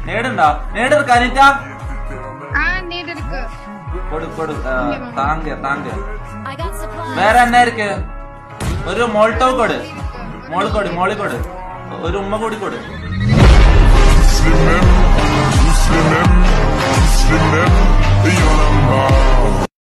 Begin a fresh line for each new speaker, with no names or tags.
നേടുണ്ടോ? നേടിருக்கா അനിറ്റ? கொடு கொடு தாங்க தாங்க. வேற என்ன இருக்கு? ஒரு மோல்டோ கொடு, மோளு கொடு, மோளி கொடு, ஒரு உம்மை கூடி கொடு.